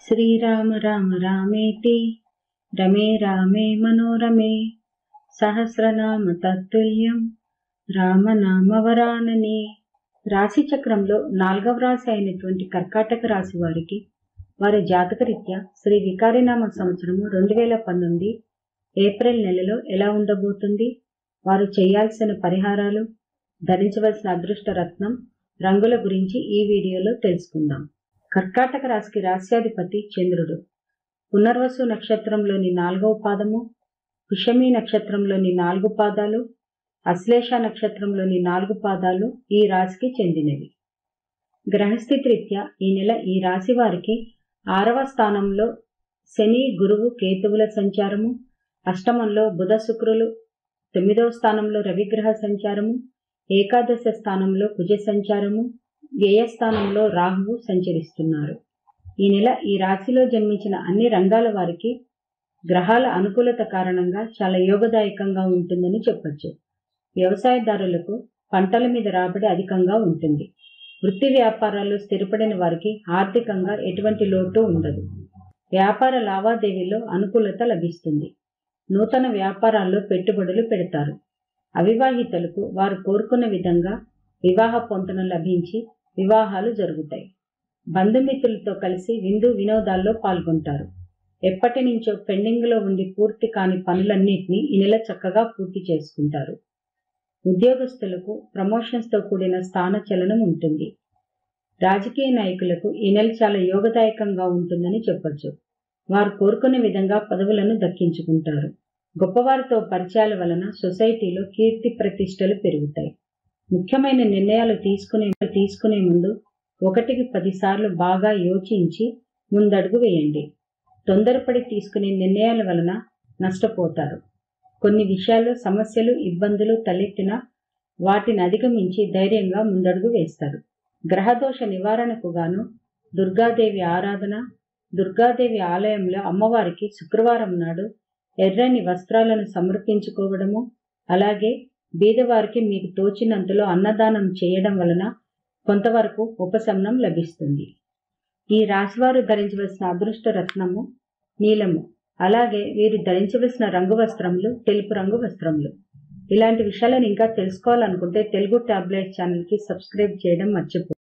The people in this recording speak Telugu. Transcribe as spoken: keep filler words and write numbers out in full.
శ్రీరామ రామ రామేతి రమే రామే మనోరమే సహస్రనామ తత్తుల్యం రామనామవరాననే. రాశి చక్రంలో నాలుగవ రాశి అయినటువంటి కర్కాటక రాశి వారికి వారి జాతకరీత్యా శ్రీ వికారినామ సంవత్సరము రెండు వేల పంతొమ్మిది ఏప్రిల్ నెలలో ఎలా ఉండబోతుంది, వారు చేయాల్సిన పరిహారాలు, ధరించవలసిన అదృష్ట రత్నం, రంగుల గురించి ఈ వీడియోలో తెలుసుకుందాం. కర్కాటక రాశికి రాశ్యాధిపతి చంద్రుడు. పునర్వసు నక్షత్రంలోని నాలుగవ పాదము, పుష్యమి నక్షత్రంలోని నాలుగు పాదాలు, అశ్లేష నక్షత్రంలోని నాలుగు పాదాలు ఈ రాశికి చెందినవి. గ్రహస్థితి రీత్యా ఈ నెల ఈ రాశి వారికి ఆరవ స్థానంలో శని, గురువు, కేతువుల సంచారము, అష్టమంలో బుధ, శుక్రులు, తొమ్మిదవ స్థానంలో రవిగ్రహ సంచారము, ఏకాదశ స్థానంలో కుజ సంచారము, వ్యయస్థానంలో రాహువు సంచరిస్తున్నారు. ఈ నెల ఈ రాశిలో జన్మించిన అన్ని రంగాల వారికి గ్రహాల అనుకూలత కారణంగా చాలా యోగదాయకంగా ఉంటుందని చెప్పొచ్చు. వ్యవసాయదారులకు పంటల మీద రాబడి అధికంగా ఉంటుంది. వృత్తి వ్యాపారాల్లో స్థిరపడిన వారికి ఆర్థికంగా ఎటువంటి లోటు ఉండదు. వ్యాపార లావాదేవీల్లో అనుకూలత లభిస్తుంది. నూతన వ్యాపారాల్లో పెట్టుబడులు పెడతారు. అవివాహితులకు వారు కోరుకున్న విధంగా వివాహ పొంతన లభించి వివాహాలు జరుగుతాయి. బంధుమిత్రులతో కలిసి విందు వినోదాల్లో పాల్గొంటారు. ఎప్పటి నుంచో పెండింగ్లో ఉండి పూర్తి కాని పనులన్నింటినీ ఈ నెల చక్కగా పూర్తి చేసుకుంటారు. ఉద్యోగస్తులకు ప్రమోషన్స్తో కూడిన స్థానచలనం ఉంటుంది. రాజకీయ నాయకులకు ఈ నెల చాలా యోగదాయకంగా ఉంటుందని చెప్పొచ్చు. వారు కోరుకున్న విధంగా పదవులను దక్కించుకుంటారు. గొప్పవారితో పరిచయాల వలన సొసైటీలో కీర్తి ప్రతిష్టలు పెరుగుతాయి. ముఖ్యమైన నిర్ణయాలు తీసుకునే తీసుకునే ముందు ఒకటికి పదిసార్లు బాగా యోచించి ముందడుగు వేయండి. తొందరపడి తీసుకునే నిర్ణయాల వలన నష్టపోతారు. కొన్ని విషయాల్లో సమస్యలు, ఇబ్బందులు తలెత్తినా వాటిని అధిగమించి ధైర్యంగా ముందడుగు వేస్తారు. గ్రహదోష నివారణకు గాను దుర్గాదేవి ఆరాధన, దుర్గాదేవి ఆలయంలో అమ్మవారికి శుక్రవారం నాడు ఎర్రని వస్త్రాలను సమర్పించుకోవడము, అలాగే బీదవారికి మీకు తోచినంతలో అన్నదానం చేయడం వలన కొంతవరకు ఉపశమనం లభిస్తుంది. ఈ రాశివారు ధరించవలసిన అదృష్ట రత్నము నీలము. అలాగే వీరు ధరించవలసిన రంగు వస్త్రములు తెలుపు రంగు వస్త్రములు. ఇలాంటి విషయాలను ఇంకా తెలుసుకోవాలనుకుంటే తెలుగు టాబ్లెట్ ఛానల్కి సబ్స్క్రైబ్ చేయడం మర్చిపో